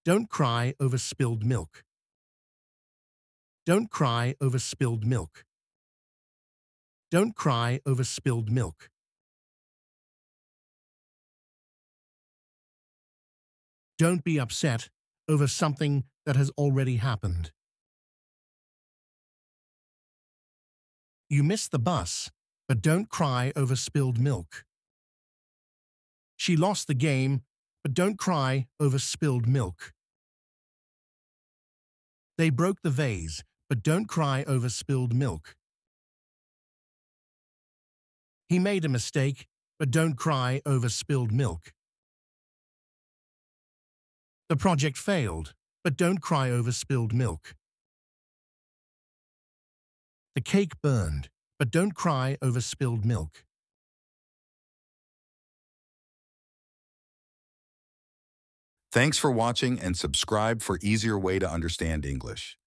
Don't cry over spilled milk. Don't cry over spilled milk. Don't cry over spilled milk. Don't be upset over something that has already happened. You missed the bus, but don't cry over spilled milk. She lost the game, but don't cry over spilled milk. They broke the vase, but don't cry over spilled milk. He made a mistake, but don't cry over spilled milk. The project failed, but don't cry over spilled milk. The cake burned, but don't cry over spilled milk. Thanks for watching and subscribe for easier way to understand English.